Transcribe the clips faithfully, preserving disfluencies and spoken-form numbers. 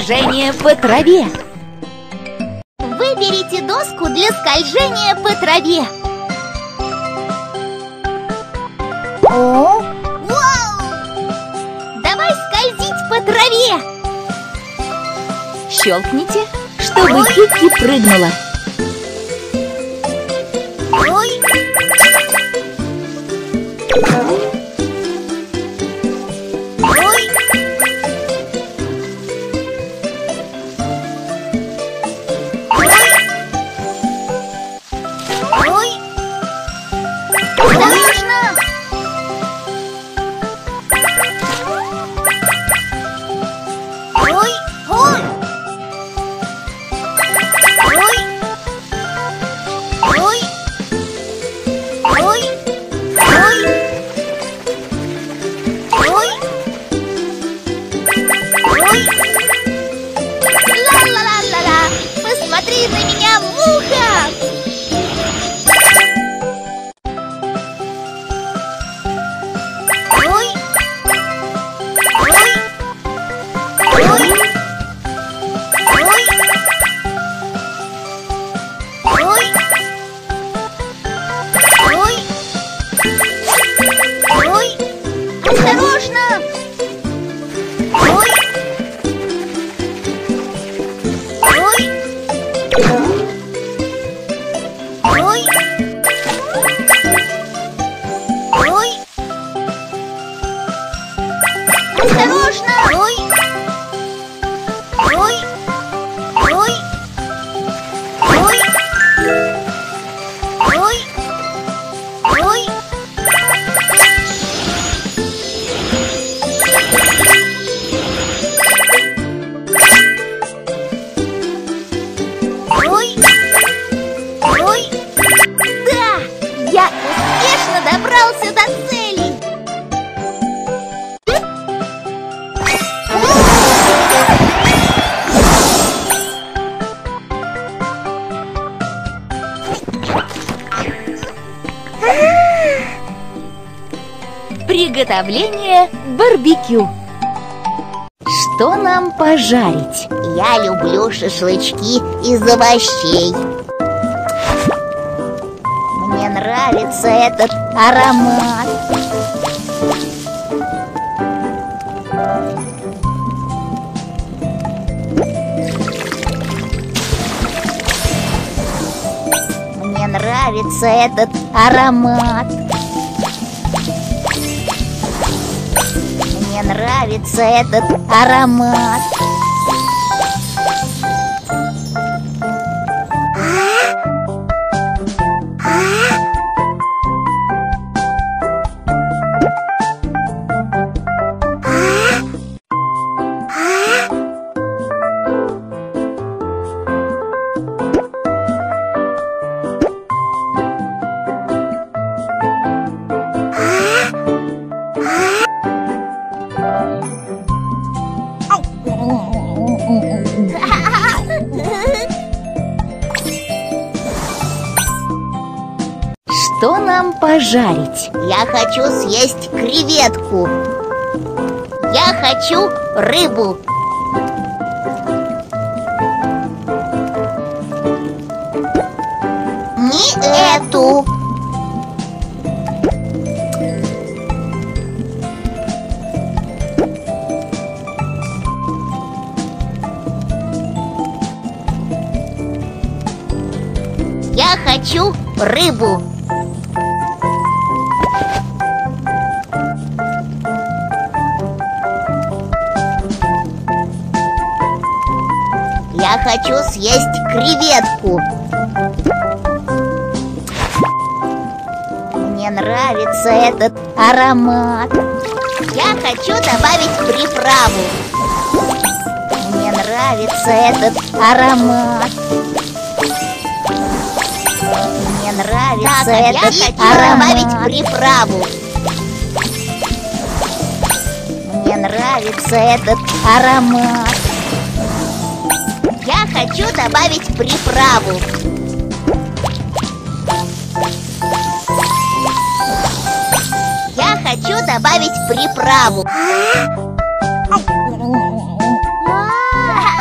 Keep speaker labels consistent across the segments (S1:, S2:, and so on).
S1: скольжение по траве.
S2: Выберите доску для скольжения по траве.
S3: О,
S2: Вау! Давай скользить по траве.
S1: Щелкните, чтобы Кики прыгнула.
S2: Ой! Ой! Ой! Осторожно! Ой! Ой! Ой! Ой! Ой! Ой! Ой! Ой! Ла-ла-ла-ла-ла! Посмотри на меня, муха! Ой! Ой! Ой! Ой! Ой! Ой! Ой! Осторожно! Ой! Ой! Ой! Ой! Осторожно! Ой! Ой! Ой! Ой! Ой! Ой! Ой! Ой! Да! Я успешно добрался до цели!
S1: Приготовление барбекю. Что нам пожарить?
S2: Я люблю шашлычки из овощей. Мне нравится этот аромат. Мне нравится этот аромат. Мне нравится этот аромат.
S1: Что нам пожарить?
S2: Я хочу съесть креветку. Я хочу рыбу. Не эту. Я хочу рыбу. Я хочу съесть креветку. Мне нравится этот аромат. Я хочу добавить приправу. Мне нравится этот аромат. Мне нравится так, этот я хочу аромат. Добавить приправу. Мне нравится этот аромат. Я хочу добавить приправу. Я хочу добавить приправу.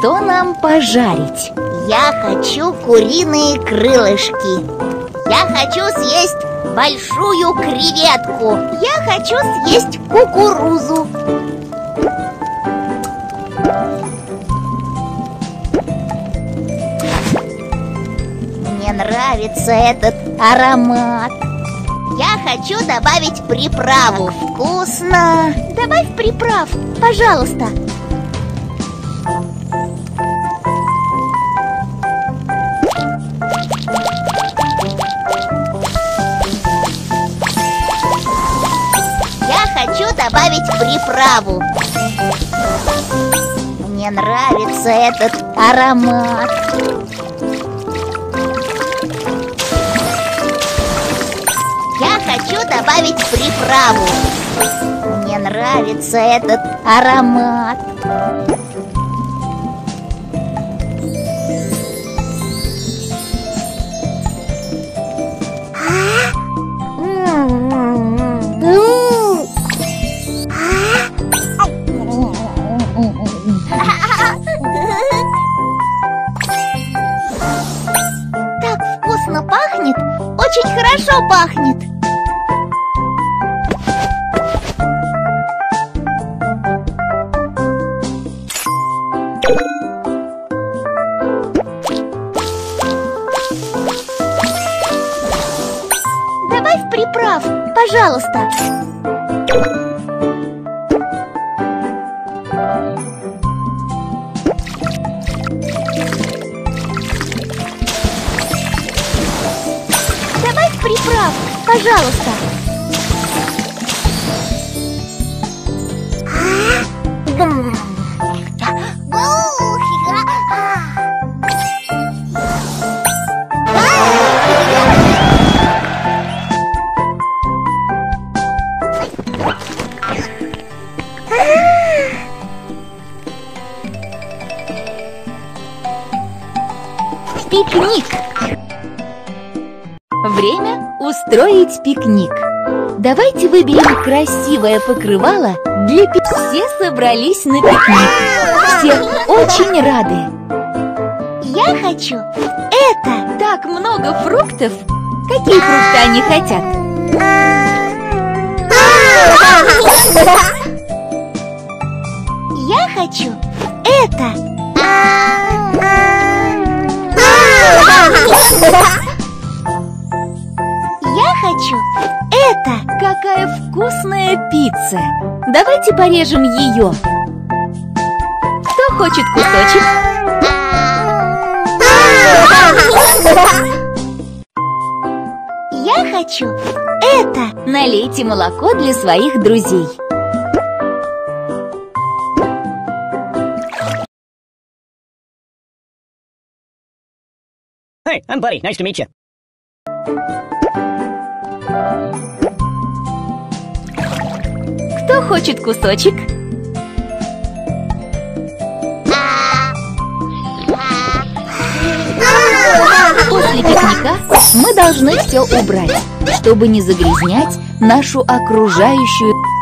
S1: Что нам пожарить?
S2: Я хочу куриные крылышки. Я хочу съесть большую креветку. Я хочу съесть кукурузу. Мне нравится этот аромат. Я хочу добавить приправу. Вкусно. Добавь приправ, пожалуйста. Я хочу добавить приправу. Мне нравится этот аромат. Я хочу добавить приправу. Мне нравится этот аромат. Так вкусно пахнет, очень хорошо пахнет. Добавь приправ, пожалуйста. Добавь приправ, пожалуйста.
S1: Пикник. Время устроить пикник. Давайте выберем красивое покрывало для пикника. Все собрались на пикник. Все очень рады.
S2: Я хочу это.
S1: Так много фруктов. Какие фрукты они хотят?
S2: Я хочу это. Я хочу это.
S1: Какая вкусная пицца. Давайте порежем ее. Кто хочет кусочек?
S2: Я хочу это.
S1: Налейте молоко для своих друзей.
S4: Hey, I'm Buddy. Nice to meet you.
S1: Кто хочет кусочек? После пикника мы должны все убрать, чтобы не загрязнять нашу окружающую